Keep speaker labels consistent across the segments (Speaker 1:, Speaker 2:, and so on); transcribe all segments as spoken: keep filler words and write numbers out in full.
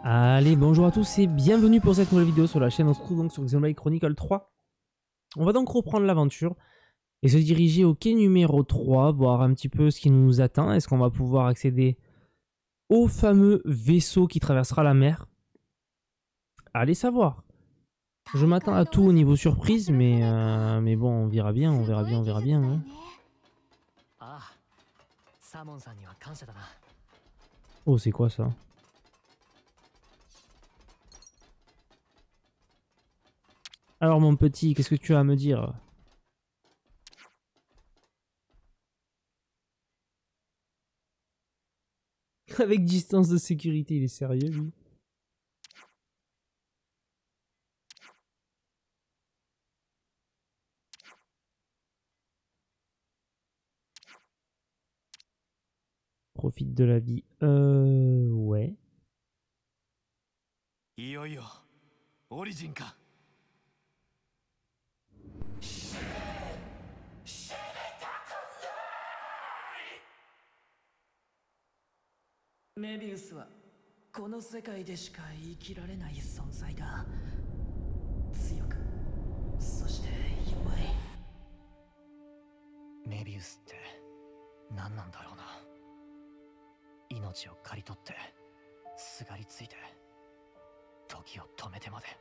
Speaker 1: Allez, bonjour à tous et bienvenue pour cette nouvelle vidéo sur la chaîne. On se retrouve donc sur Xenoblade Chronicle trois. On va donc reprendre l'aventure et se diriger au quai numéro trois, voir un petit peu ce qui nous attend. Est-ce qu'on va pouvoir accéder au fameux vaisseau qui traversera la mer? Allez savoir. Je m'attends à tout au niveau surprise, mais, euh, mais bon, on verra bien, on verra bien, on verra bien. Hein. Oh, c'est quoi ça? Alors mon petit, qu'est-ce que tu as à me dire? Avec distance de sécurité, il est sérieux lui? Profite de la vie. Euh... Ouais.
Speaker 2: いよいよオリジンか。
Speaker 3: メビウスはこの世界でしか生きられない存在だ。強く、そして弱い。
Speaker 2: メビウスって何なんだろうな。命を刈り取ってすがりついて時を止めてまで。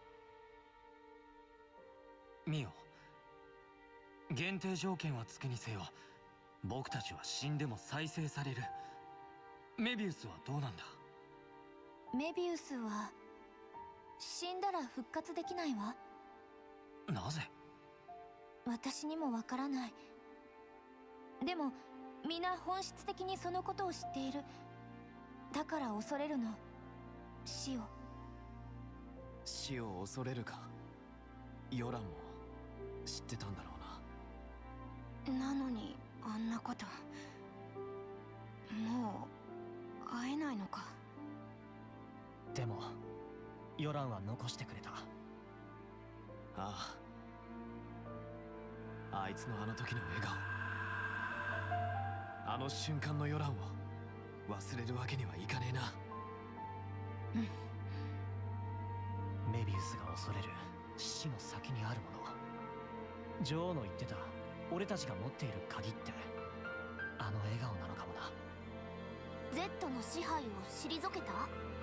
Speaker 2: ミオ、限定条件はつくにせよ、僕たちは死んでも再生される。メビウスはどうなんだ？
Speaker 4: メビウスは死んだら復活できないわ。
Speaker 2: なぜ？
Speaker 4: 私にもわからない。でも皆本質的にそのことを知っている。だから恐れるの、死を。
Speaker 2: 死を恐れるか。ヨランも知ってたんだろうな。
Speaker 4: なのにあんなこと。もう会えないのか。
Speaker 2: でもヨランは残してくれた。ああ、あいつのあの時の笑顔、あの瞬間のヨランを忘れるわけにはいかねえな。
Speaker 4: うん。
Speaker 2: メビウスが恐れる死の先にあるもの、女王の言ってた俺たちが持っている鍵ってあの笑顔なのかもな。
Speaker 4: Z の支配を退けた？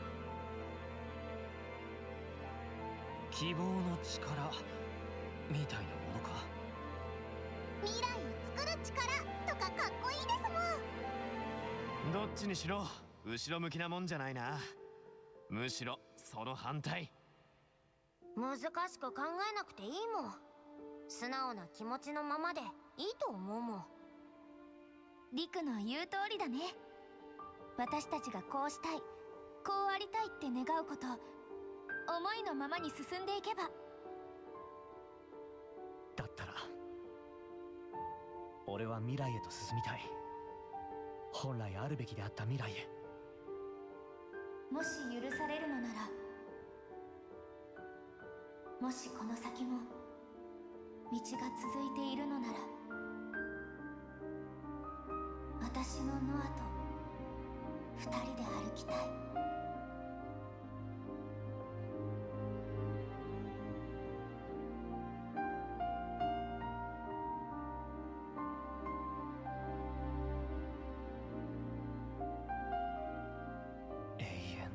Speaker 2: 希望の力みたいなものか。
Speaker 4: 未来を作る力とかかっこいいですもん。
Speaker 2: どっちにしろ後ろ向きなもんじゃないな。むしろその反対。
Speaker 4: 難しく考えなくていいもん。素直な気持ちのままでいいと思うもん。リクの言う通りだね。私たちがこうしたい、こうありたいって願うこと、思いのままに進んでいけば。
Speaker 2: だったら俺は未来へと進みたい。本来あるべきであった未来へ。
Speaker 4: もし許されるのなら、もしこの先も道が続いているのなら、私のノアと二人で歩きたい。
Speaker 2: 永遠って。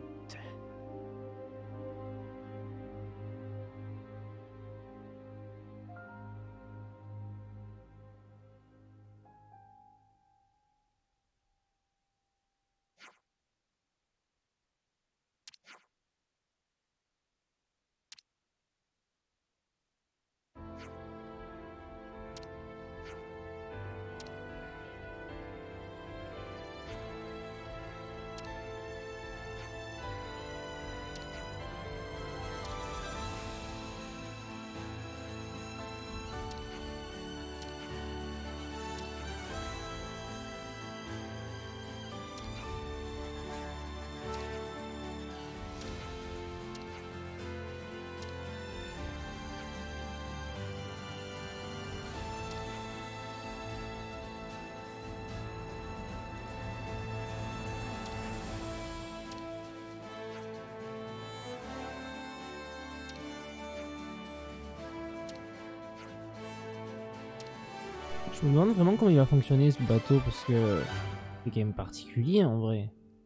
Speaker 1: Je me demande vraiment comment il va fonctionner ce bateau parce que c'est quand même particulier en vrai.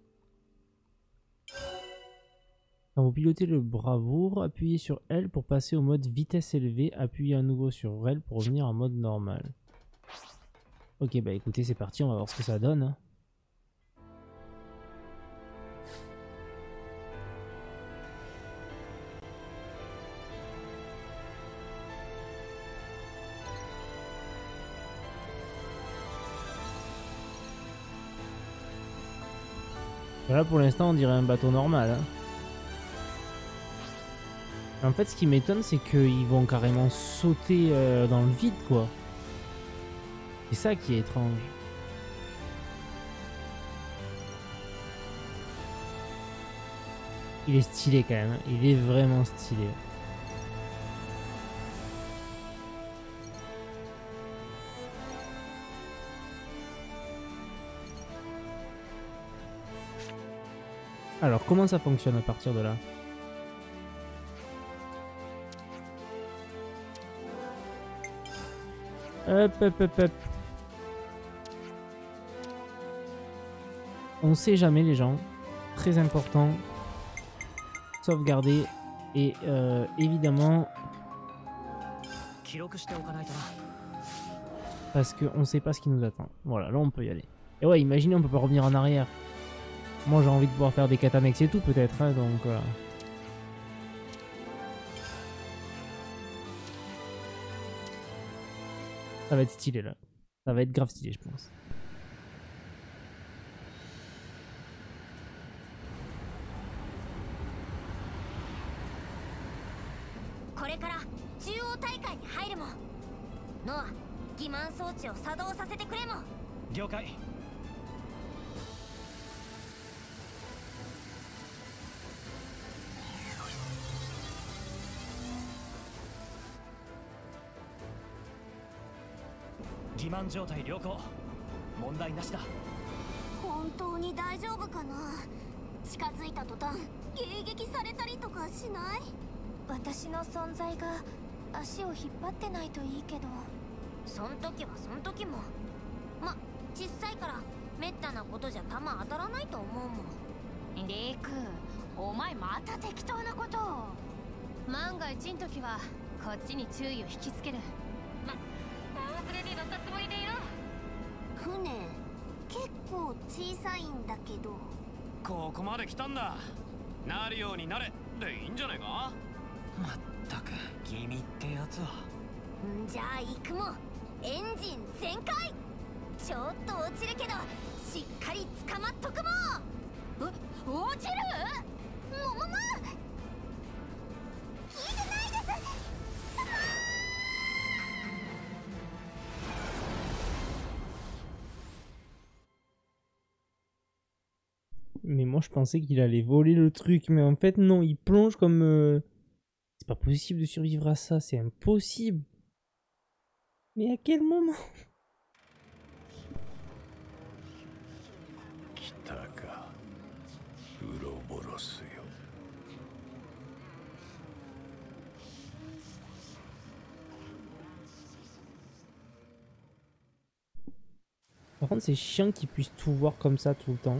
Speaker 1: Quand vous pilotez le Bravoure, appuyez sur L pour passer au mode vitesse élevée, appuyez à nouveau sur L pour revenir en mode normal. Ok, bah écoutez, c'est parti, on va voir ce que ça donne. Hein. Là pour l'instant on dirait un bateau normal. Hein. En fait ce qui m'étonne c'est qu'ils vont carrément sauter euh, dans le vide quoi. C'est ça qui est étrange. Il est stylé quand même, il est vraiment stylé. Alors, comment ça fonctionne à partir de là? Hop, hop, hop, hop. On sait jamais les gens. Très important. Sauvegarder. Et euh, évidemment... Parce qu'on sait pas ce qui nous attend. Voilà, là on peut y aller. Et ouais, imaginez, on peut pas revenir en arrière. Moi j'ai envie de pouvoir faire des katanex et tout peut-être, hein, donc voilà. Ça va être stylé là. Ça va être grave stylé je pense.
Speaker 4: 本当に大丈夫かな。近づいた途端迎撃されたりとかしない？私の存在が足を引っ張ってないといいけど。そん時はそん時も。ま、小さいからめったなことじゃ弾当たらないと思うもん。リク、お前また適当なことを。万が一の時はこっちに注意を引きつける。ま、大船に乗ったつもりでいろ。船結構小さいんだけど。
Speaker 5: ここまで来たんだ。なるようになれでいいんじゃないか。
Speaker 2: まったく君ってやつは。
Speaker 4: んじゃあ行くもん。エンジン全開。ちょっと落ちるけどしっかり捕まっとくもん。う落ちる？ももも聞いてないです。
Speaker 1: Mais moi je pensais qu'il allait voler le truc, mais en fait non, il plonge comme... Euh... C'est pas possible de survivre à ça, c'est impossible. Mais à quel moment? Par contre c'est chiant qu'ils puissent tout voir comme ça tout le temps.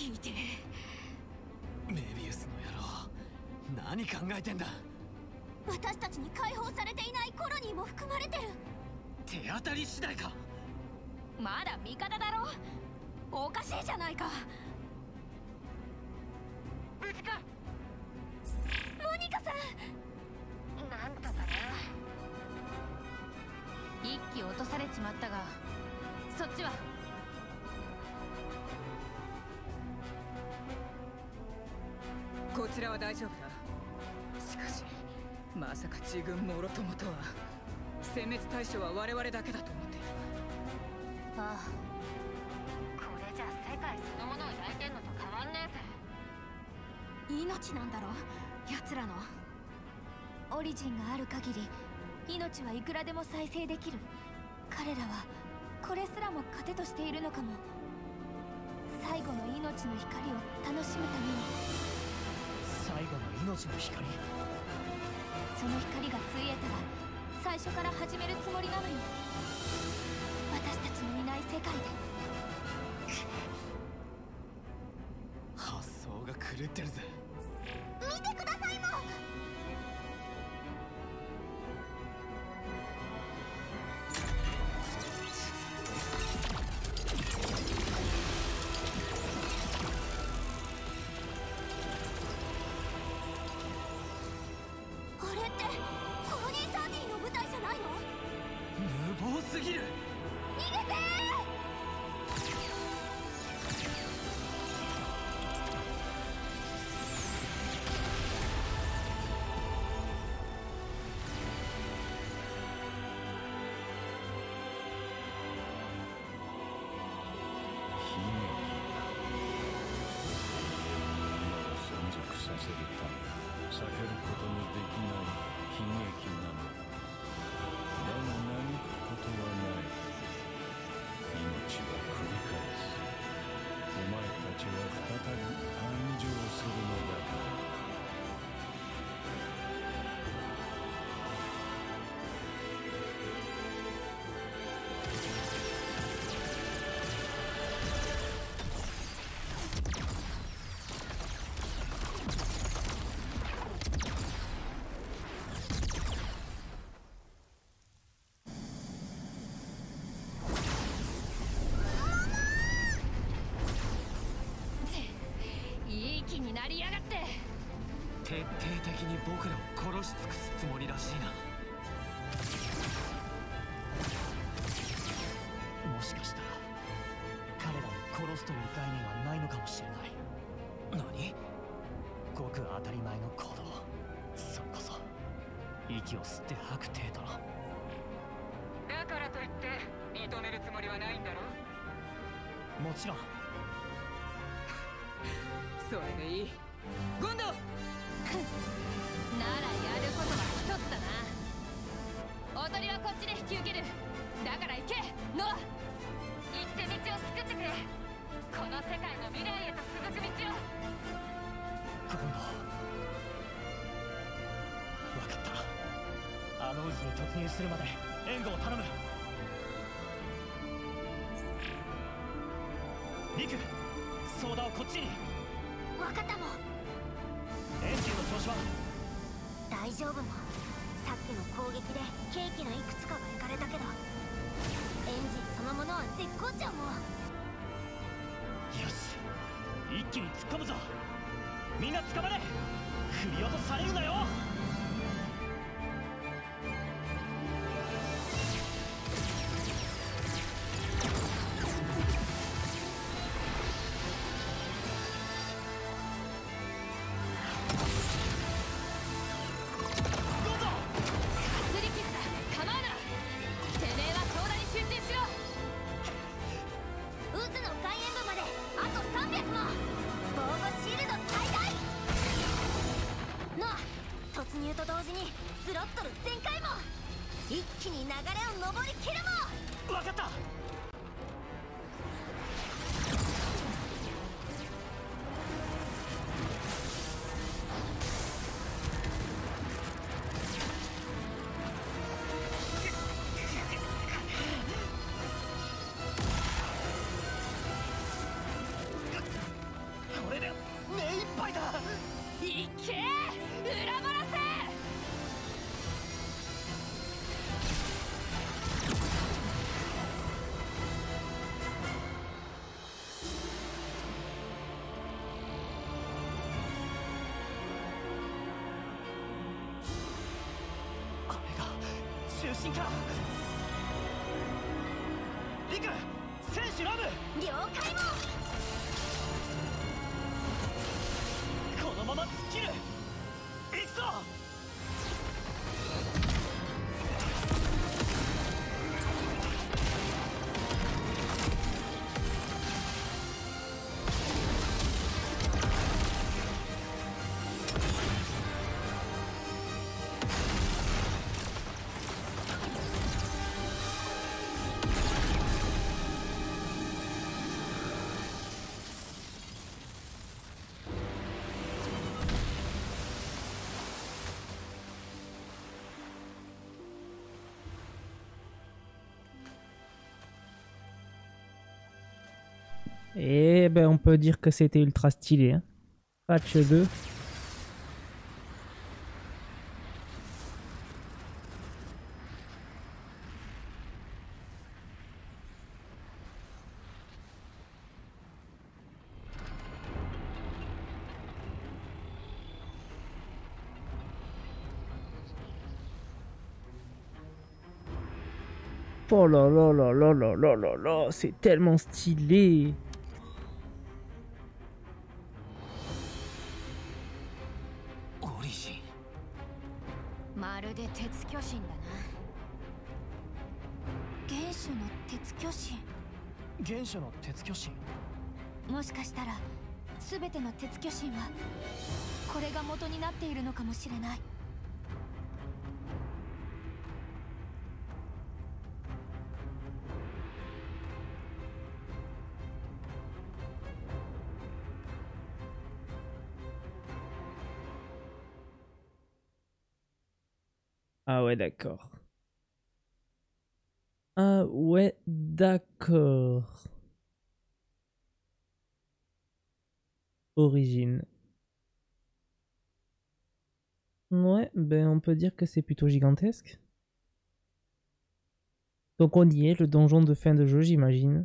Speaker 6: いて
Speaker 5: メビウスの野郎、何考えてんだ。
Speaker 6: 私たちに解放されていないコロニーも含まれてる。
Speaker 5: 手当たり次第か。
Speaker 6: まだ味方だろ。おかしいじゃないか。無事かモニカさん。なんとかな。一機落とされちまったが、そっちは。
Speaker 7: こちらは大丈夫だ。しかしまさか自軍もろともとは。殲滅対象は我々だけだと思っている。
Speaker 6: ああ、これじゃ世界そのものを焼いてんのと変わんねえぜ。命なんだろ奴らの。オリジンがある限り命はいくらでも再生できる。彼らはこれすらも糧としているのかも。最後の命の光を楽しむために。
Speaker 2: 最後の命の光。
Speaker 6: その光がついえたら最初から始めるつもりなのよ。私たちのいない世界で。
Speaker 5: 発想が狂ってるぜ。
Speaker 6: 見てくださいもん。あれってコロニーサーティーの舞台じゃないの？
Speaker 5: 無謀すぎる。
Speaker 6: 逃げてー！
Speaker 8: 存続させるため避けることのできない悲劇なのだ。だが嘆くことはない。命は繰り返す。お前たちは再び誕生するのだから。
Speaker 6: いい気になりやがって。
Speaker 5: 徹底的に僕らを殺し尽くすつもりらしいな。
Speaker 2: もしかしたら彼らを殺すという概念はないのかもしれない。
Speaker 5: 何？
Speaker 2: ごく当たり前の行動。それこそ息を吸って吐く程度の。
Speaker 7: だからといって認めるつもりはないんだろ。
Speaker 2: もちろん。
Speaker 7: それでいい。ゴンド。
Speaker 6: ならやることは一つだな。おとりはこっちで引き受ける。だから行けノア。行って道を作ってくれ。この世界の未来へと続く道を。
Speaker 2: 今度分かった。あの渦に突入するまで援護を頼む。リク、ソーダをこっちに。
Speaker 6: 分かったもん。
Speaker 2: エンジンの調子は？
Speaker 6: 大丈夫もん。さっきの攻撃でケーキのいくつかがいかれたけど、エンジンそのものは絶好調もん。
Speaker 2: よし、一気に突っ込むぞ。みんな捕まれ。振り落とされるなよ。
Speaker 6: 突入と同時にスロットル全開も一気に流れを登りきるも。
Speaker 2: 分かった。 中心か。リク、選手ラム。
Speaker 4: 了解も。
Speaker 2: このまま突っ切る。行くぞ。
Speaker 1: Et ben on peut dire que c'était ultra stylé. Hein. Patch deux. Oh là là là là là là là là, c'est tellement stylé.
Speaker 2: Origin.
Speaker 6: まるで鉄巨神だな。原種の鉄巨神。
Speaker 2: 原種の鉄巨神。
Speaker 6: もしかしたら全ての鉄巨神はこれが元になっているのかもしれない。
Speaker 1: Ah ouais, d'accord. Ah ouais, d'accord. Origine. Ouais, ben on peut dire que c'est plutôt gigantesque. Donc on y est, le donjon de fin de jeu, j'imagine.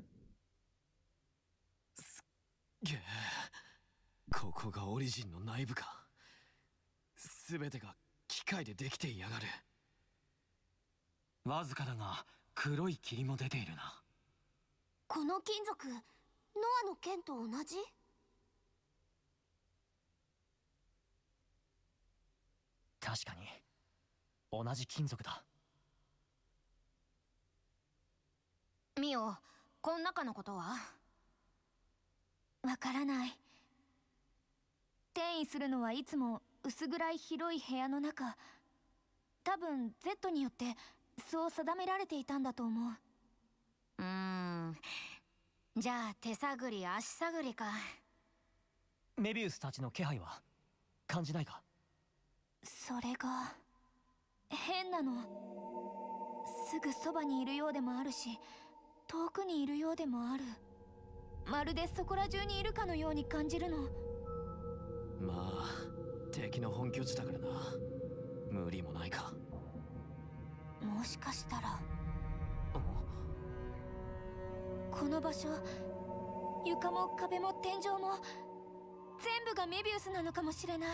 Speaker 2: ここがオリジンの内部か。すべてが機械でできていやがる。わずかだが黒い霧も出ているな。
Speaker 4: この金属、ノアの剣と同じ？
Speaker 2: 確かに同じ金属だ。
Speaker 4: ミオ、こん中のことは？
Speaker 6: わからない。転移するのはいつも薄暗い広い部屋の中。多分 Z によってそう定められていたんだと思う。
Speaker 4: うーん。じゃあ手探り足探りか。
Speaker 2: メビウスたちの気配は感じないか？
Speaker 6: それが変なの。すぐそばにいるようでもあるし、遠くにいるようでもある。まるでそこら中にいるかのように感じるの。
Speaker 2: まあ敵の本拠地だからな。無理もないか。
Speaker 6: もしかしたらこの場所、床も壁も天井も全部がメビウスなのかもしれない。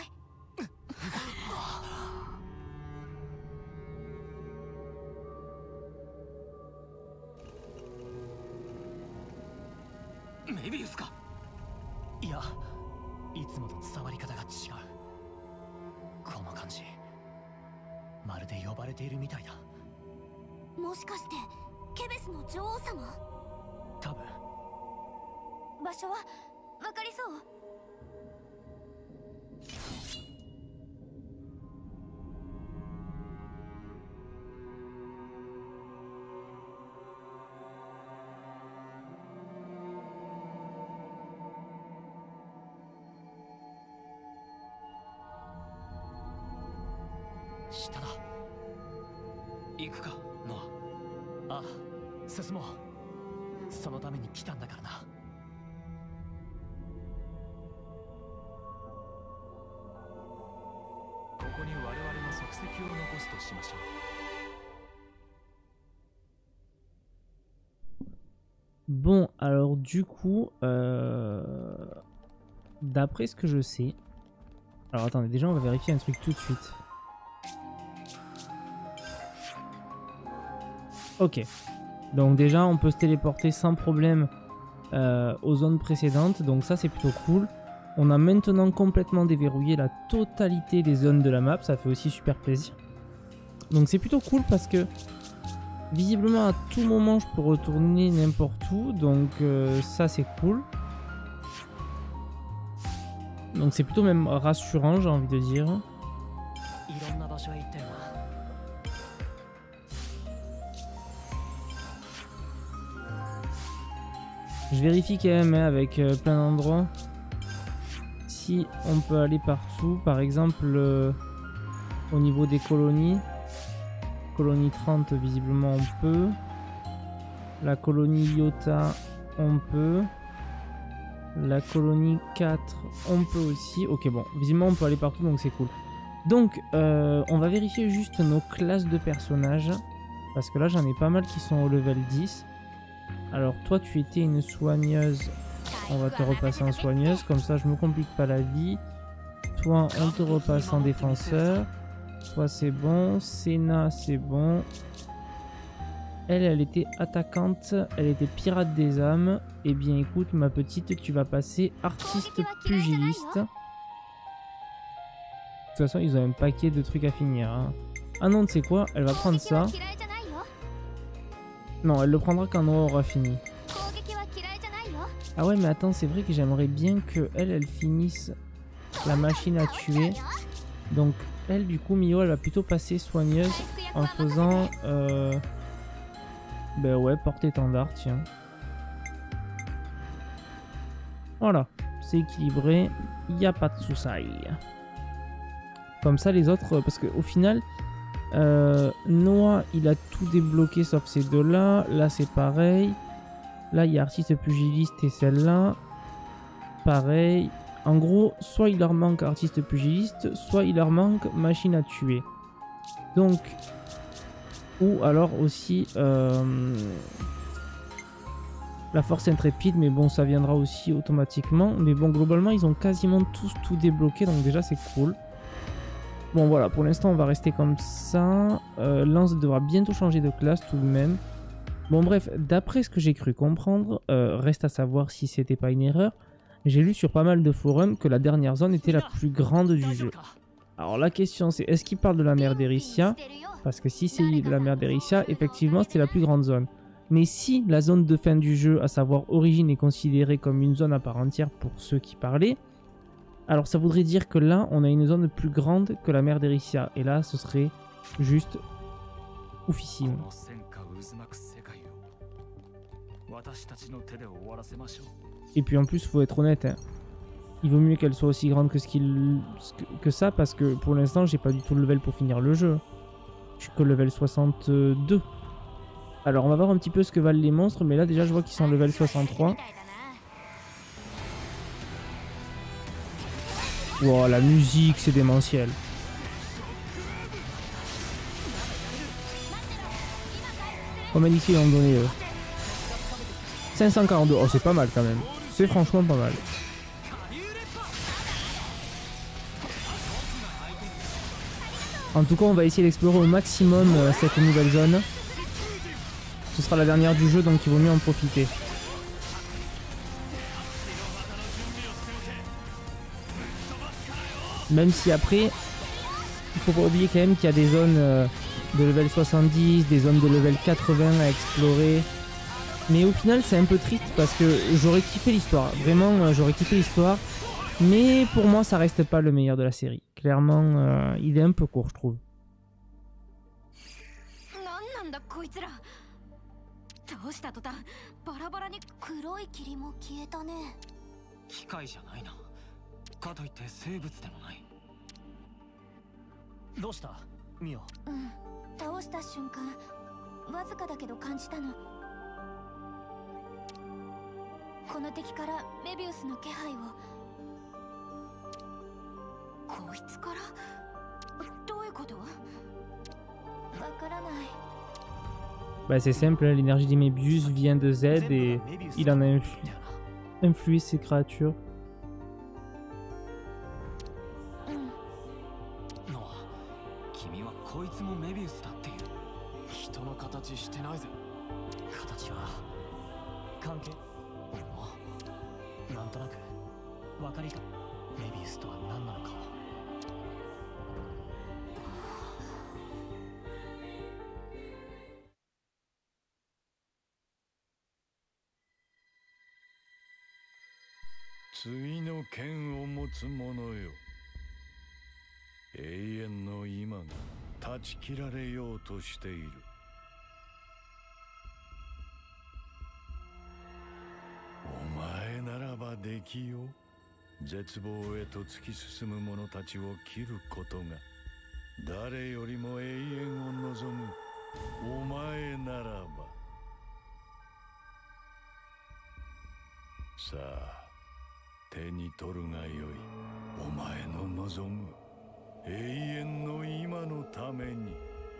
Speaker 2: メビウスか？いや、いつもと伝わり方が違う。この感じ、まるで呼ばれているみたいだ。
Speaker 4: もしかしてケベスの女王様？
Speaker 2: 多分。
Speaker 6: 場所はわかりそう？
Speaker 2: 下だ。行くか、ノア。ああ、進もう。そのために来たんだからな。ここに我々の足跡を残すとしましょう。
Speaker 1: Bon, alors du coup, euh, d'après ce que je sais... Alors attendez, déjà on va vérifier un truc tout de suite. Ok. Donc déjà, on peut se téléporter sans problème euh, aux zones précédentes. Donc ça, c'est plutôt cool. On a maintenant complètement déverrouillé la totalité des zones de la map. Ça fait aussi super plaisir. Donc c'est plutôt cool parce que visiblement à tout moment, je peux retourner n'importe où. Donc euh, ça, c'est cool. Donc c'est plutôt même rassurant, j'ai envie de dire. Je vérifie quand même hein, avec euh, plein d'endroits si on peut aller partout. Par exemple, euh, au niveau des colonies. Colonie trente, visiblement on peut. La colonie Iota, on peut. La colonie quatre, on peut aussi. Ok, bon, visiblement on peut aller partout, donc c'est cool. Donc, euh, on va vérifier juste nos classes de personnages. Parce que là, j'en ai pas mal qui sont au level dix. Alors, toi, tu étais une soigneuse. On va te repasser en soigneuse. Comme ça, je me complique pas la vie. Toi, on te repasse en défenseur. Toi, c'est bon. Senna, c'est bon. Elle, elle était attaquante. Elle était pirate des âmes. Eh bien, écoute, ma petite, tu vas passer artiste pugiliste. De toute façon, ils ont un paquet de trucs à finir. Hein. Ah non, tu sais quoi? Elle va prendre ça. Non, elle le prendra quand Noah aura fini. Ah ouais, mais attends, c'est vrai que j'aimerais bien que elle, elle finisse la machine à tuer. Donc, elle, du coup, Mio, elle va plutôt passer soigneuse en faisant... Euh... Ben ouais, porte-étendard, tiens. Voilà, c'est équilibré, il n'y a pas de soucis. Comme ça, les autres, parce qu'au final... Euh, Noah, il a tout débloqué sauf ces deux-là. Là, c'est pareil. Là, il y a artiste pugiliste et celle-là. Pareil. En gros, soit il leur manque artiste pugiliste, soit il leur manque machine à tuer. Donc, ou alors aussi euh, la force intrépide, mais bon, ça viendra aussi automatiquement. Mais bon, globalement, ils ont quasiment tous tout débloqué, donc déjà, c'est cool. Bon voilà, pour l'instant on va rester comme ça. Euh, Lance devra bientôt changer de classe tout de même. Bon bref, d'après ce que j'ai cru comprendre, euh, reste à savoir si c'était pas une erreur. J'ai lu sur pas mal de forums que la dernière zone était la plus grande du jeu. Alors la question c'est, est-ce qu'il parle de la mer d'Erysia? Parce que si c'est de la mer d'Erysia, effectivement c'était la plus grande zone. Mais si la zone de fin du jeu, à savoir Origine, est considérée comme une zone à part entière pour ceux qui parlaient, alors ça voudrait dire que là, on a une zone plus grande que la mer d'Erysia. Et là, ce serait juste oufissime. Et puis en plus, faut être honnête, hein, il vaut mieux qu'elle soit aussi grande que, ce qu'il, que ça, parce que pour l'instant, j'ai pas du tout le level pour finir le jeu. Je suis que level soixante-deux. Alors on va voir un petit peu ce que valent les monstres, mais là déjà je vois qu'ils sont level soixante-trois. Wow, la musique, c'est démentiel. Combien d'X P ils ont donné eux? cinq cent quarante-deux. Oh, c'est pas mal quand même. C'est franchement pas mal. En tout cas, on va essayer d'explorer au maximum euh, cette nouvelle zone. Ce sera la dernière du jeu, donc il vaut mieux en profiter. Même si après, il faut pas oublier quand même qu'il y a des zones euh, de level soixante-dix, des zones de level quatre-vingts à explorer. Mais au final, c'est un peu triste parce que j'aurais kiffé l'histoire. Vraiment, euh, j'aurais kiffé l'histoire. Mais pour moi, ça reste pas le meilleur de la série. Clairement, euh, il est un peu court, je trouve. Bah c'est simple, l'énergie des Mébius vient de Z et il en a influ influé ces créatures.
Speaker 5: その形してないぜ。
Speaker 2: 形は関係俺もなんとなく分かりか。メビウスとは何なのか。
Speaker 8: 次の剣を持つ者よ、永遠の今が断ち切られようとしている。お前ならばできよう。絶望へと突き進む者たちを切ることが誰よりも永遠を望むお前ならば。さあ手に取るがよい。お前の望む永遠の今のために。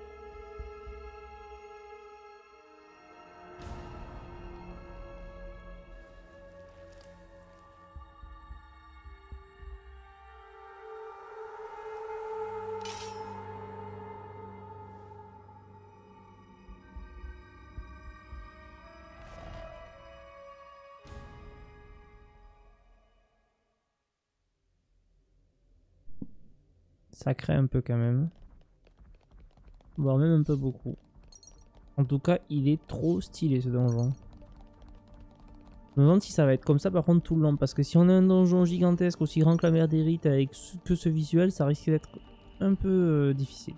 Speaker 1: Ça crée un peu quand même. Voire même un peu beaucoup. En tout cas, il est trop stylé ce donjon. Je me demande si ça va être comme ça par contre tout le long. Parce que si on a un donjon gigantesque aussi grand que la mer d'Érite avec que ce visuel, ça risque d'être un peu euh, difficile.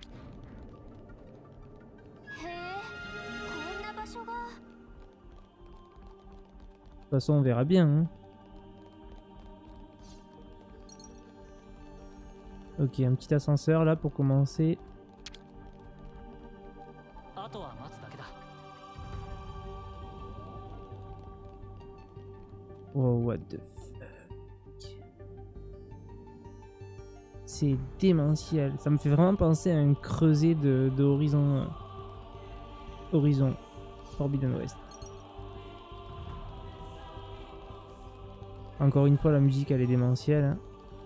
Speaker 1: De toute façon, on verra bien. Hein. Ok, un petit ascenseur là pour commencer. Oh, what the fuck. C'est démentiel. Ça me fait vraiment penser à un creuset de, de Horizon. Euh, Horizon Forbidden West. Encore une fois, la musique elle est démentielle. Hein.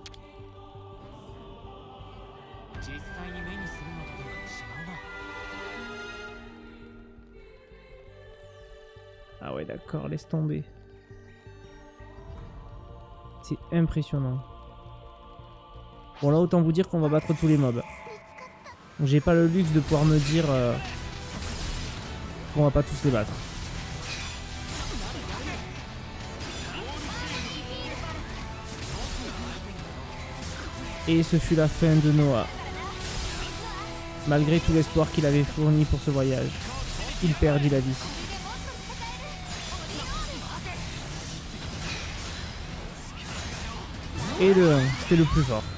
Speaker 1: Ah ouais d'accord, laisse tomber. C'est impressionnant. Bon là autant vous dire qu'on va battre tous les mobs. J'ai pas le luxe de pouvoir me dire euh, qu'on va pas tous les battre. Et ce fut la fin de Noah. Malgré tout l'espoir qu'il avait fourni pour ce voyage, il perdit la vie. Et le un, c'était le plus fort.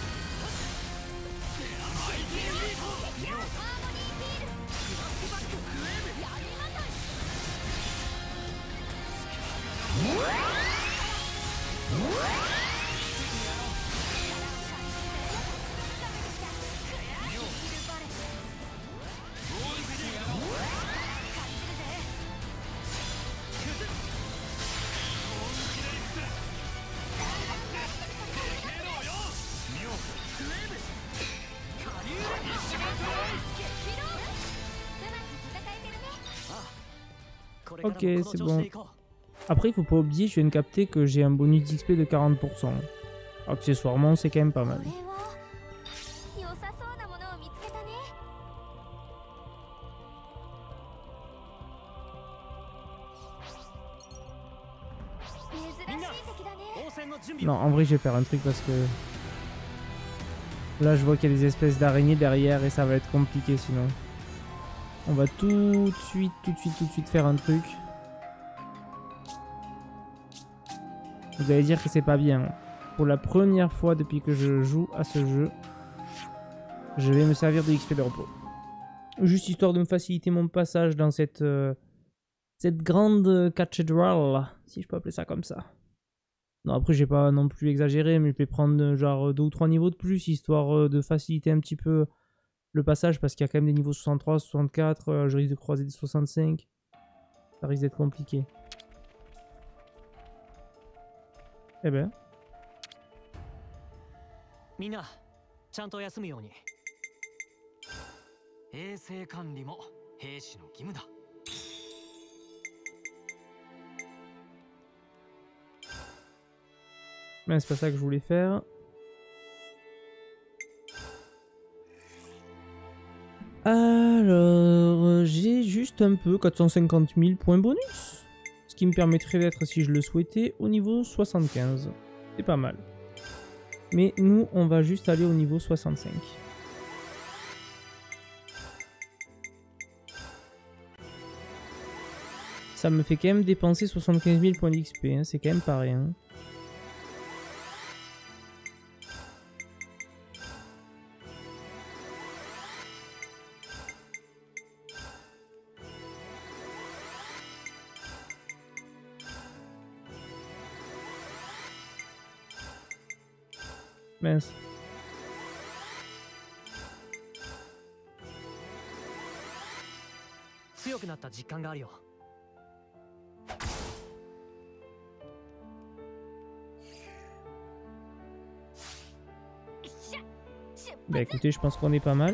Speaker 1: Ok, c'est bon. Après, il faut pas oublier, je viens de capter que j'ai un bonus d'X P de quarante pour cent. Accessoirement, c'est quand même pas mal. Non, en vrai, je vais faire un truc parce que... Là, je vois qu'il y a des espèces d'araignées derrière et ça va être compliqué sinon. On va tout de suite, tout de suite, tout de suite faire un truc. Vous allez dire que c'est pas bien. Pour la première fois depuis que je joue à ce jeu, je vais me servir de X P de repos. Juste histoire de me faciliter mon passage dans cette, euh, cette grande cathédrale, si je peux appeler ça comme ça. Non, après, j'ai pas non plus exagéré, mais je vais prendre genre deux ou trois niveaux de plus, histoire de faciliter un petit peu le passage, parce qu'il y a quand même des niveaux soixante-trois, soixante-quatre, euh, je risque de croiser des soixante-cinq. Ça risque d'être compliqué. Eh ben.
Speaker 2: Mina, ちゃんと休むように。
Speaker 5: 衛生管理も
Speaker 2: 兵士の義務だ。
Speaker 1: Mais c'est pas ça que je voulais faire. Alors, j'ai juste un peu quatre cent cinquante mille points bonus. Ce qui me permettrait d'être, si je le souhaitais, au niveau soixante-quinze. C'est pas mal. Mais nous, on va juste aller au niveau soixante-cinq. Ça me fait quand même dépenser soixante-quinze mille points d'X P, hein. C'est quand même pas rien. Mince. Bah écoutez, je pense qu'on est pas mal.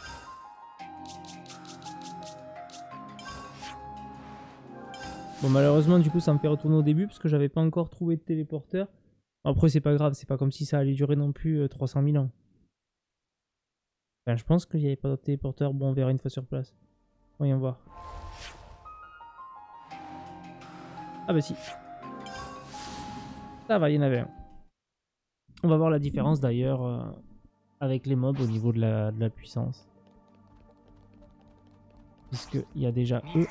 Speaker 1: Bon, malheureusement, du coup, ça me fait retourner au début parce que j'avais pas encore trouvé de téléporteur. Après, c'est pas grave, c'est pas comme si ça allait durer non plus euh, trois cent mille ans. Enfin, je pense qu'il n'y avait pas de téléporteur. Bon, on verra une fois sur place. Voyons voir. Ah bah si. Ça va, il y en avait un. On va voir la différence d'ailleurs euh, avec les mobs au niveau de la, de la puissance. Puisqu'il y a déjà eux.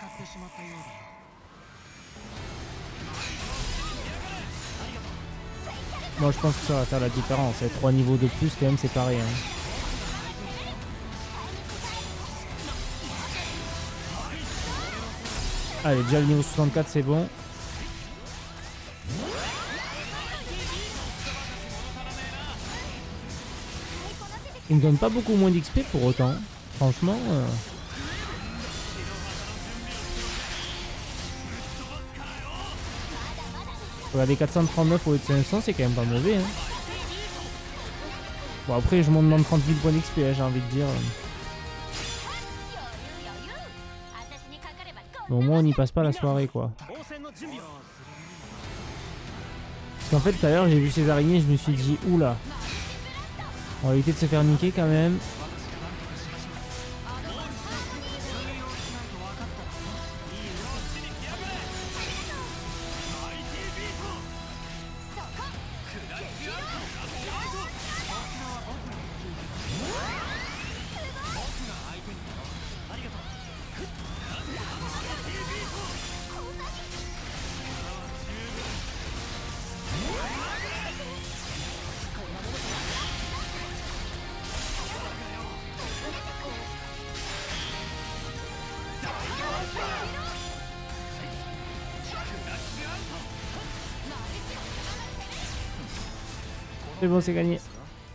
Speaker 1: Moi je pense que ça va faire la différence. Et trois niveaux de plus quand même c'est pareil. Hein. Allez, déjà le niveau soixante-quatre c'est bon. Il me donne pas beaucoup moins d'X P pour autant. Franchement. Euh... Regardez, quatre cent trente-neuf au lieu de cinq cents, c'est quand même pas mauvais. Hein. Bon, après, je monte dans trente mille points d'X P, hein, j'ai envie de dire. Mais au moins, on n'y passe pas la soirée, quoi. Parce qu'en fait, tout à l'heure, j'ai vu ces araignées, je me suis dit, oula. On va éviter de se faire niquer quand même. C'est bon, c'est gagné.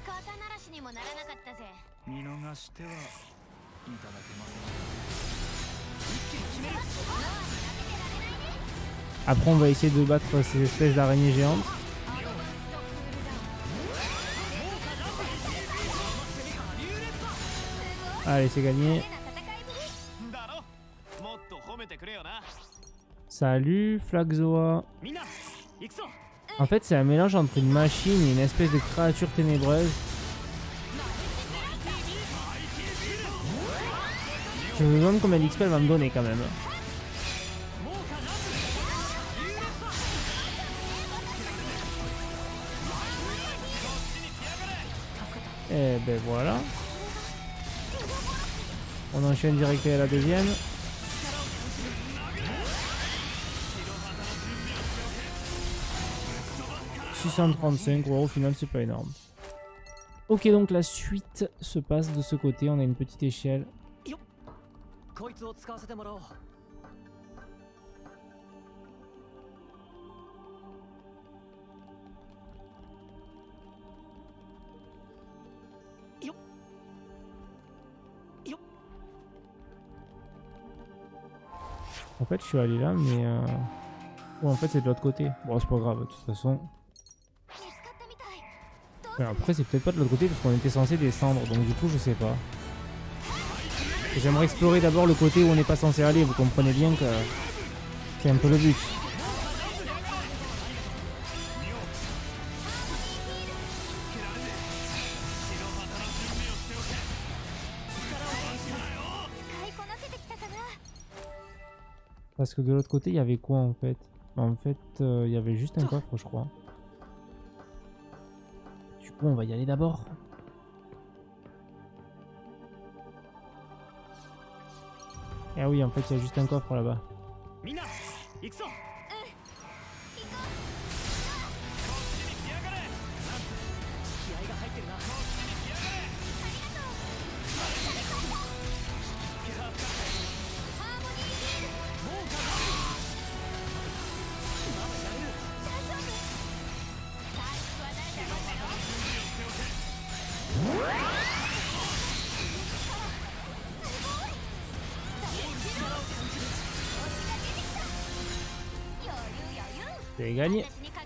Speaker 1: Après, on va essayer de battre ces espèces d'araignées géantes. Allez, c'est gagné. Salut, Flaxoa. En fait, c'est un mélange entre une machine et une espèce de créature ténébreuse. Je me demande combien d'X P elle va me donner quand même. Et ben voilà. On enchaîne direct à la deuxième. six cent trente-cinq, ouais, au final c'est pas énorme. Ok, donc la suite se passe de ce côté, on a une petite échelle. En fait je suis allé là mais euh... ouais, en fait c'est de l'autre côté. Bon c'est pas grave de toute façon. Mais après c'est peut-être pas de l'autre côté parce qu'on était censé descendre donc du coup je sais pas. J'aimerais explorer d'abord le côté où on n'est pas censé aller, vous comprenez bien que c'est un peu le but. Parce que de l'autre côté, il y avait quoi en fait? En fait, euh, il y avait juste un coffre, je crois. Du coup, on va y aller d'abord. Ah oui, en fait, il y a juste un coffre là-bas. J'ai gagné.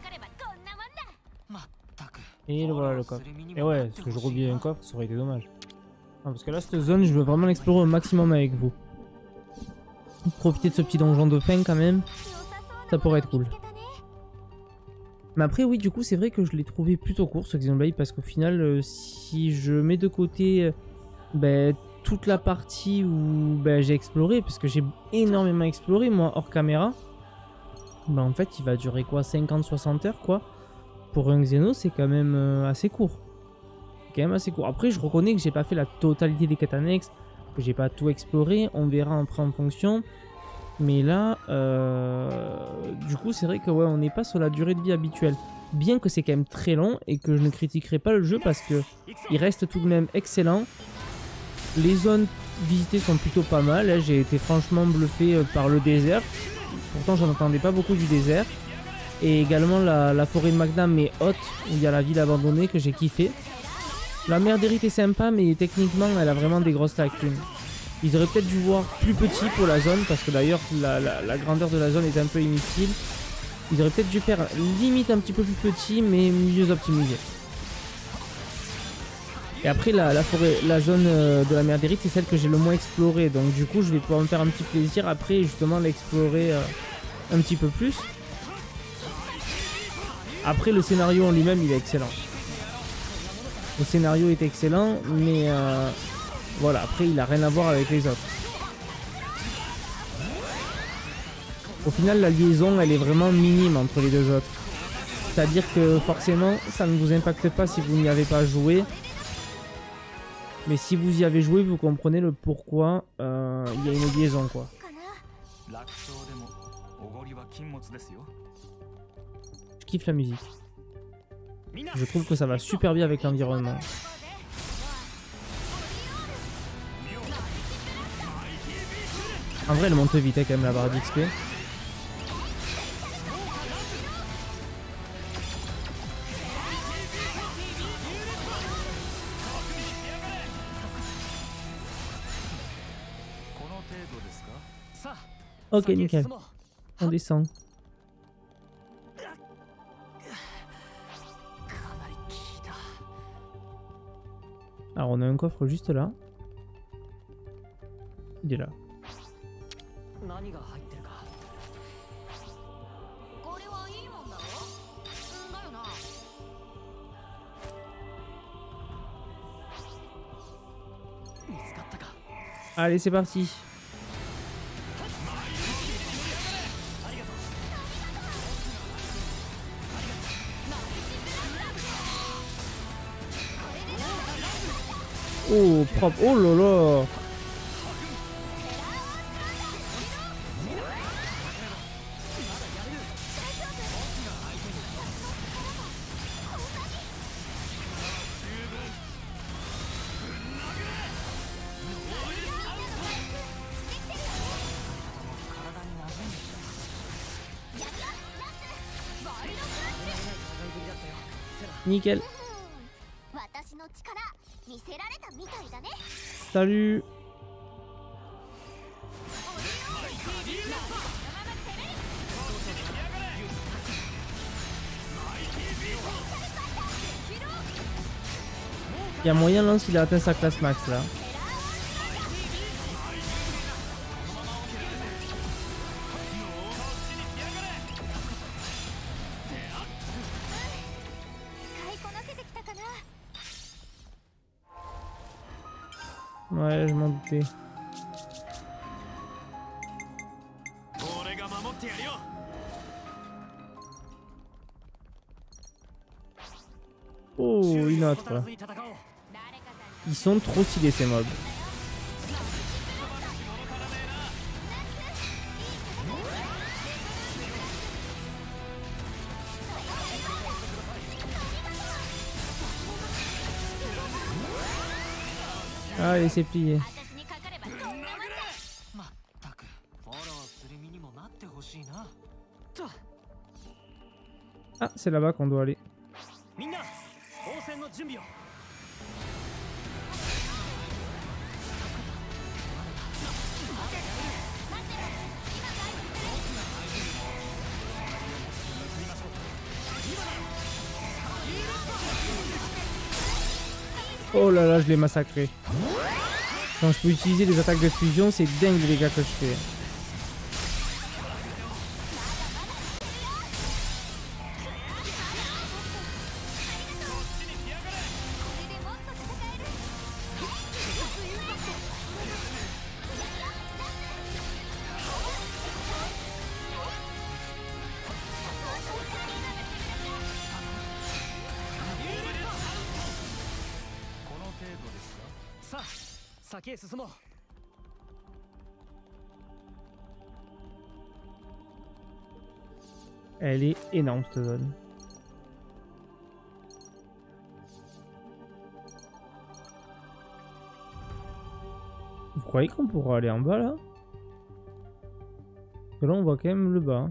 Speaker 1: Et le voilà le coffre. Et ouais, parce que je roule un coffre, ça aurait été dommage. Non, parce que là, cette zone, je veux vraiment l'explorer au maximum avec vous. Profiter de ce petit donjon de fin quand même. Ça pourrait être cool. Mais après, oui, du coup, c'est vrai que je l'ai trouvé plutôt court ce Xenoblade. Parce qu'au final, euh, si je mets de côté euh, ben, toute la partie où ben, j'ai exploré, parce que j'ai énormément exploré, moi, hors caméra. Bah en fait il va durer quoi, cinquante à soixante heures quoi. Pour un Xeno c'est quand même euh, assez court. C'est quand même assez court. Après je reconnais que j'ai pas fait la totalité des quêtes annexes, que j'ai pas tout exploré, on verra après en fonction. Mais là, euh, du coup c'est vrai que ouais on n'est pas sur la durée de vie habituelle. Bien que c'est quand même très long et que je ne critiquerai pas le jeu parce que il reste tout de même excellent. Les zones visitées sont plutôt pas mal, j'ai été franchement bluffé par le désert. Pourtant j'en entendais pas beaucoup du désert. Et également la, la forêt de Magna mais haute où il y a la ville abandonnée que j'ai kiffé. La mer d'Erith est sympa mais techniquement elle a vraiment des grosses lacunes. Ils auraient peut-être dû voir plus petit pour la zone parce que d'ailleurs la, la, la grandeur de la zone est un peu inutile. Ils auraient peut-être dû faire limite un petit peu plus petit mais mieux optimisé. Et après la, la, forêt, la zone de la mer d'Erith c'est celle que j'ai le moins explorée. Donc du coup je vais pouvoir me faire un petit plaisir après justement l'explorer euh, un petit peu plus. Après le scénario en lui-même il est excellent. Le scénario est excellent mais euh, voilà après il a rien à voir avec les autres. Au final la liaison elle est vraiment minime entre les deux autres. C'est à dire que forcément ça ne vous impacte pas si vous n'y avez pas joué. Mais si vous y avez joué, vous comprenez le pourquoi euh, il y a une liaison quoi. Je kiffe la musique. Je trouve que ça va super bien avec l'environnement. En vrai, elle monte vite hein, quand même la barre d'X P. Ok, nickel. On descend. Alors, on a un coffre juste là. Il est là. Allez, c'est parti. Oh, propre. Oh là là. Nickel. Salut. Il y a moyen Lance il a atteint sa classe max là. Ouais, je m'en doutais. Oh, une autre. Ils sont trop stylés ces mobs. Allez, c'est plié. Ah, c'est là-bas qu'on doit aller. Oh là là, je l'ai massacré. Quand je peux utiliser les attaques de fusion, c'est dingue les dégâts que je fais. Elle est énorme cette zone. Vous croyez qu'on pourra aller en bas là? Parce que là on voit quand même le bas.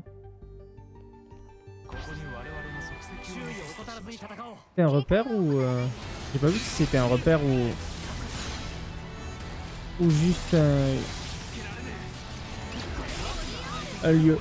Speaker 1: C'est un repère ou... Euh... J'ai pas vu si c'était un repère ou... Ou juste un... un lieu.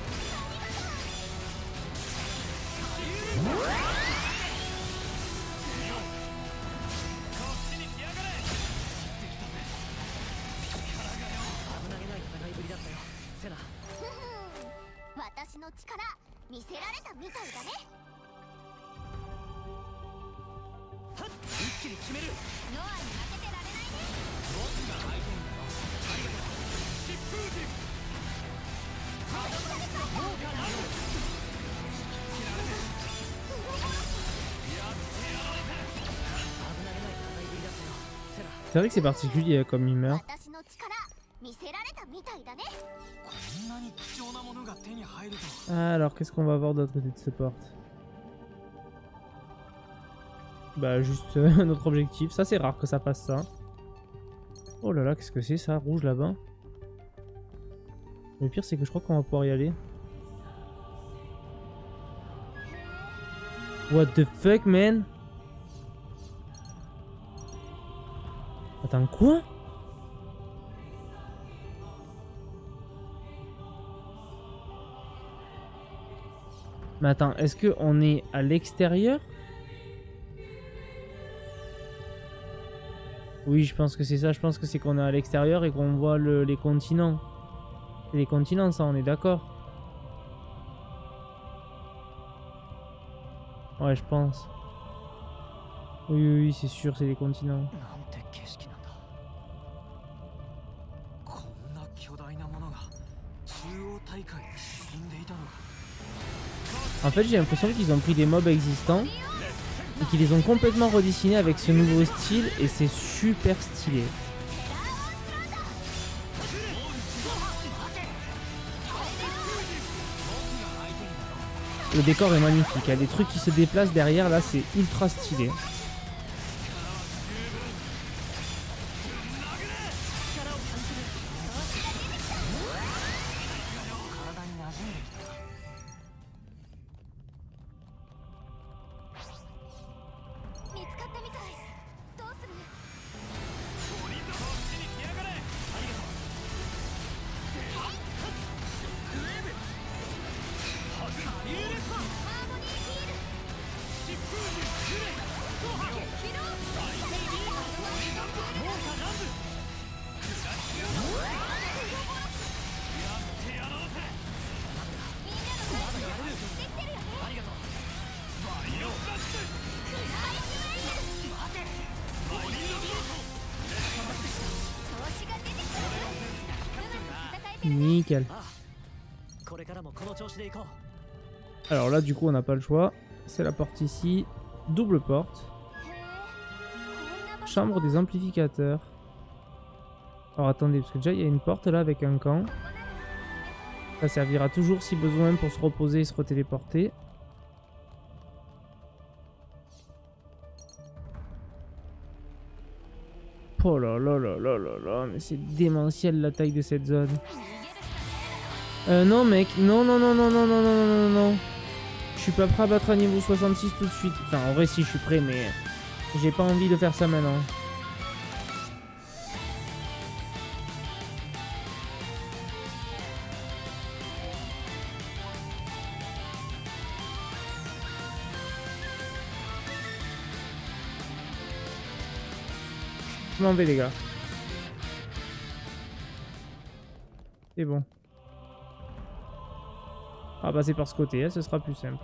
Speaker 1: C'est vrai que c'est particulier comme il meurt. Alors qu'est-ce qu'on va voir d'autre côté de cette porte? Bah juste euh, notre objectif. Ça c'est rare que ça fasse ça. Oh là là, qu'est-ce que c'est ça? Rouge là-bas. Le pire c'est que je crois qu'on va pouvoir y aller. What the fuck man? Attends, quoi? Mais attends, est-ce qu'on est à l'extérieur? Oui, je pense que c'est ça. Je pense que c'est qu'on est à l'extérieur et qu'on voit le, les continents. C'est les continents, ça, on est d'accord? Ouais, je pense. Oui, oui, oui, c'est sûr, c'est les continents. En fait, j'ai l'impression qu'ils ont pris des mobs existants et qu'ils les ont complètement redessinés avec ce nouveau style et c'est super stylé. Le décor est magnifique, il y a des trucs qui se déplacent derrière, là c'est ultra stylé. Nickel. Alors là, du coup, on n'a pas le choix. C'est la porte ici. Double porte. Chambre des amplificateurs. Alors attendez, parce que déjà, il y a une porte là avec un camp. Ça servira toujours si besoin pour se reposer et se retéléporter. Oh là là là là là là, mais c'est démentiel la taille de cette zone. Euh, non mec, non non non non non non non non non non. Je suis pas prêt à battre un niveau soixante-six tout de suite. Enfin, en vrai si, je suis prêt, mais j'ai pas envie de faire ça maintenant. Je m'en vais les gars. C'est bon. On va passer par ce côté, hein, ce sera plus simple.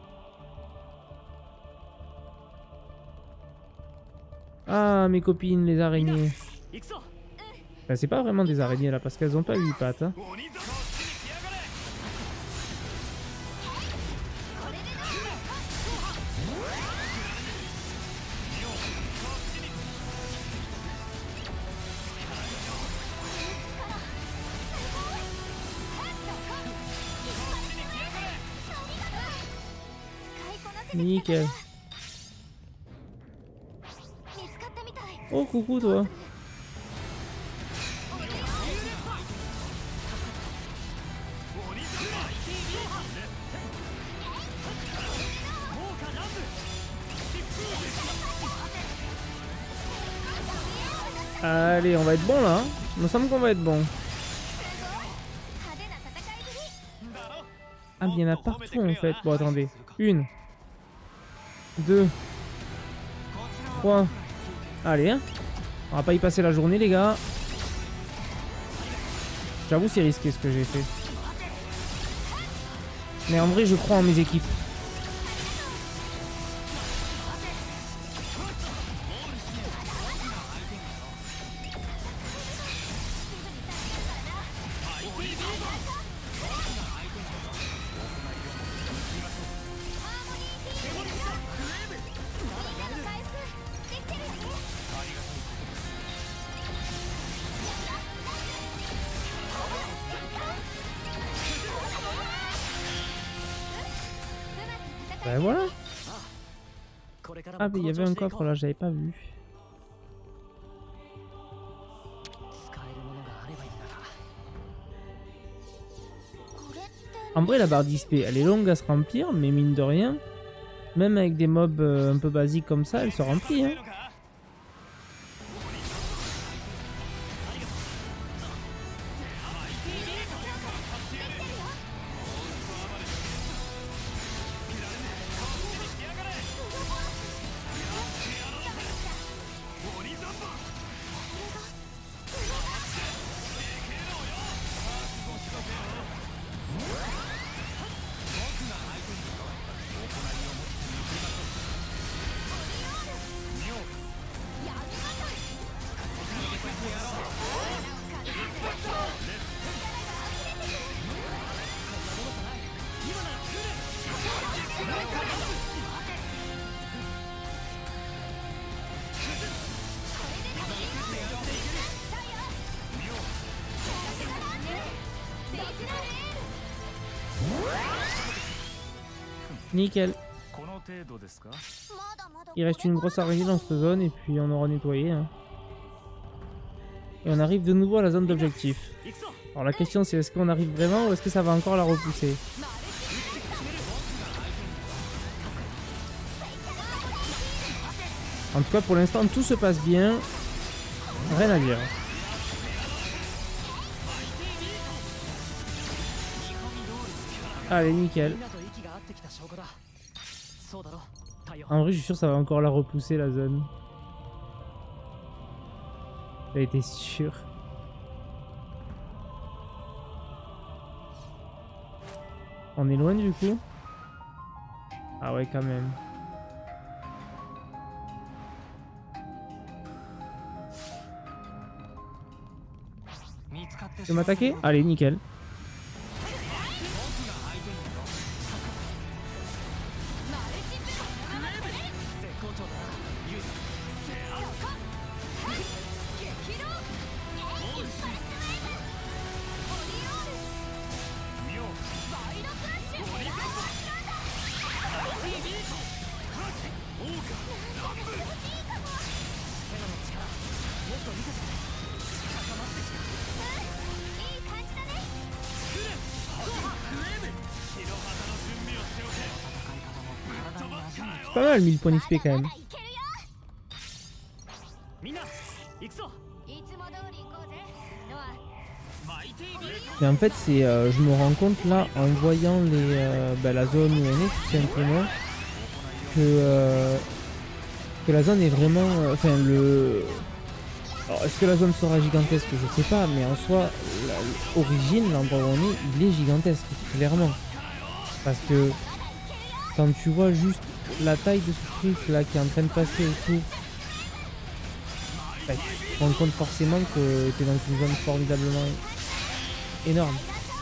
Speaker 1: Ah, mes copines, les araignées. Ben, c'est pas vraiment des araignées là, parce qu'elles ont pas huit pattes. Hein. Nickel. Oh coucou toi. Allez, on va être bon là. Hein. Il me semble qu'on va être bon. Ah, il y en a partout en fait. Bon, attendez. Une. Deux. Trois. Allez, hein. On va pas y passer la journée, les gars. J'avoue, c'est risqué ce que j'ai fait. Mais en vrai, je crois en mes équipes. Ben voilà. Ah mais il y avait un coffre là, j'avais pas vu. En vrai la barre d'X P elle est longue à se remplir, mais mine de rien, même avec des mobs euh, un peu basiques comme ça, elle se remplit hein. Nickel. Il reste une grosse araignée dans cette zone et puis on aura nettoyé. Hein. Et on arrive de nouveau à la zone d'objectif. Alors la question c'est est-ce qu'on arrive vraiment ou est-ce que ça va encore la repousser? En tout cas pour l'instant tout se passe bien. Rien à dire. Allez nickel. En vrai je suis sûr que ça va encore la repousser la zone. J'ai été sûr. On est loin du coup? Ah ouais quand même. peux m'attaquer? Allez, nickel. C'est pas mal mille points d'X P quand même. Mais en fait, c'est, euh, je me rends compte là en voyant les, euh, bah, la zone où on est tout simplement que, euh, que la zone est vraiment, enfin euh, le. Alors est-ce que la zone sera gigantesque? Je sais pas, mais en soi, l'origine, l'endroit où on est, il est gigantesque, clairement. Parce que quand tu vois juste la taille de ce truc là qui est en train de passer et tout, bah, tu te rends compte forcément que tu es dans une zone formidablement énorme.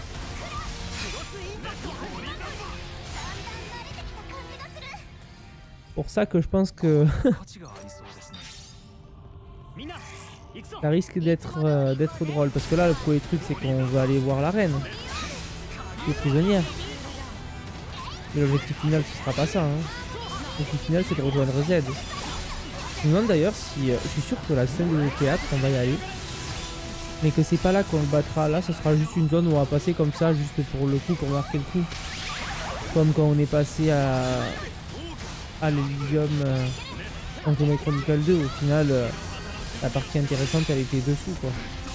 Speaker 1: Pour ça que je pense que ça risque d'être euh, d'être drôle, parce que là le premier truc c'est qu'on va aller voir la reine qui est prisonnière. Mais l'objectif final ce sera pas ça, hein. L'objectif final c'est de rejoindre Z. Je me demande d'ailleurs si, euh, je suis sûr que la scène de théâtre on va y aller, mais que c'est pas là qu'on le battra. Là ce sera juste une zone où on va passer comme ça, juste pour le coup, pour marquer le coup, comme quand on est passé à à l'Elysium euh, en Xenoblade Chronicle deux. Au final euh, la partie intéressante elle était dessous quoi.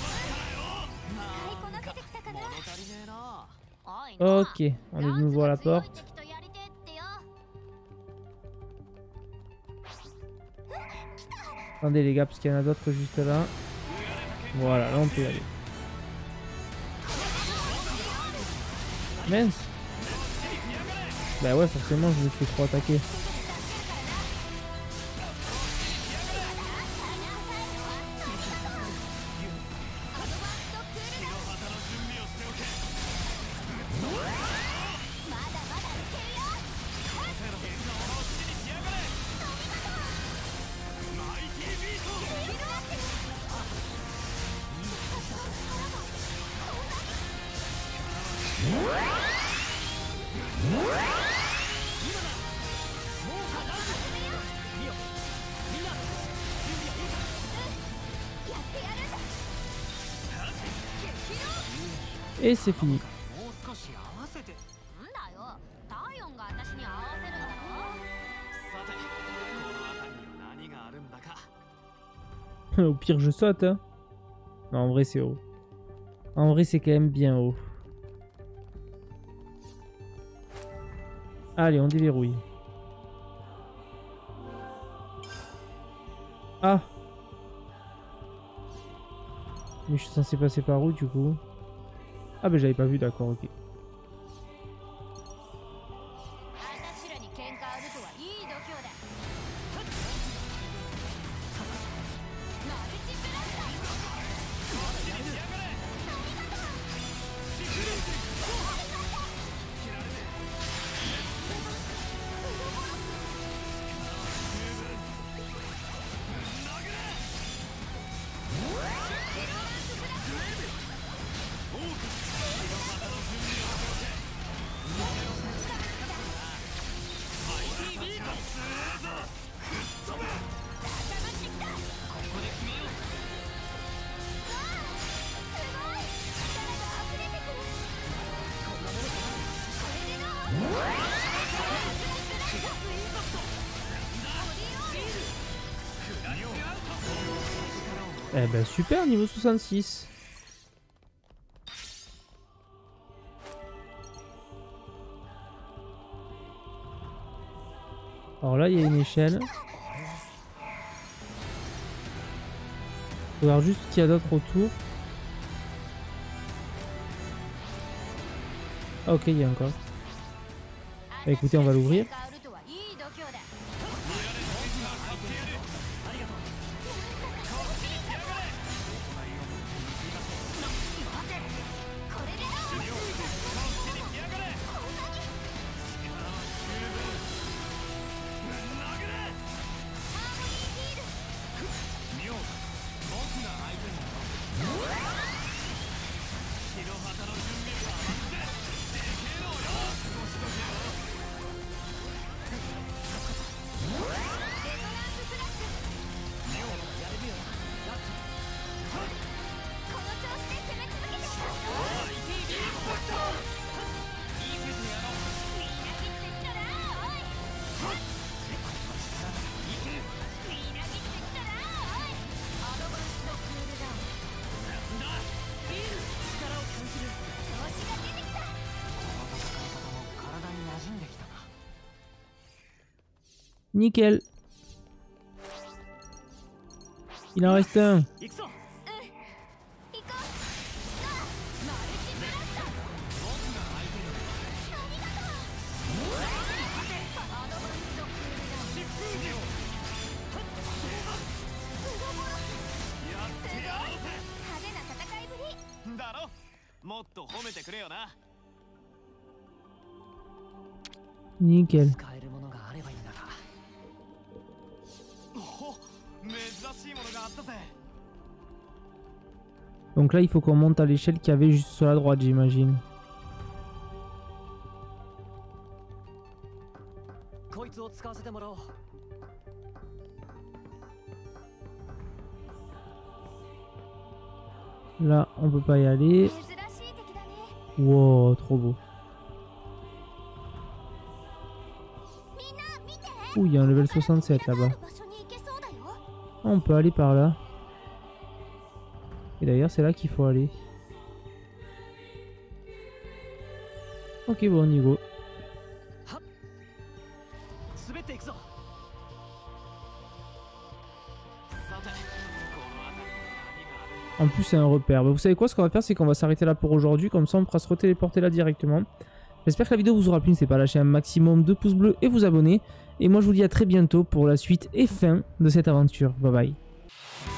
Speaker 1: Ok, on est de nouveau à la porte. Attendez les gars, parce qu'il y en a d'autres juste là. Voilà, là on peut y aller. Mince. Bah ouais, forcément je me suis trop attaqué. Et c'est fini. Au pire je saute hein. Non, en vrai c'est haut. En vrai c'est quand même bien haut. Allez, on déverrouille. Ah. Mais je suis censé passer par où du coup? Ah bah j'avais pas vu, d'accord, ok. Eh ben super, niveau soixante-six. Alors là, il y a une échelle. Faut voir juste ce qu'il y a d'autre autour. Ah ok, il y a encore. Bah, écoutez, on va l'ouvrir. Nickel. Il en reste un.
Speaker 5: 行くぞ。 だろ、もっと褒めてくれよな。
Speaker 1: Nickel.
Speaker 2: 使えるものがあればいいんだが。
Speaker 5: お、珍しいものがあったぜ。
Speaker 1: Donc là, il faut qu'on monte à l'échelle qu'il y avait juste sur la droite, j'imagine.
Speaker 2: こいつを使わせてもらおう。
Speaker 1: Là, on peut pas y aller. Wow, trop beau. Ouh, il y a un level soixante-sept là-bas. Ah, on peut aller par là. Et d'ailleurs, c'est là qu'il faut aller. Ok, bon, on y go. En plus, c'est un repère. Bah, vous savez quoi, ce qu'on va faire, c'est qu'on va s'arrêter là pour aujourd'hui. Comme ça, on pourra se retéléporter là directement. J'espère que la vidéo vous aura plu. N'hésitez pas à lâcher un maximum de pouces bleus et vous abonner. Et moi, je vous dis à très bientôt pour la suite et fin de cette aventure. Bye bye.